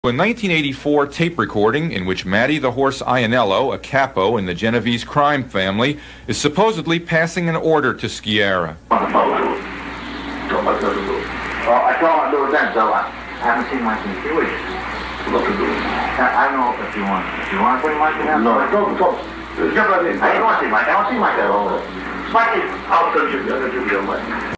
A 1984 tape recording in which Matty the horse Ianniello, a capo in the Genovese crime family, is supposedly passing an order to Sciarra. I can't do it then, so I haven't seen Mike in 3 weeks. I don't know if you want. Do you want to bring Mike in? No, go. I don't want to see Mike. I don't see Mike at all. Mike is out to you.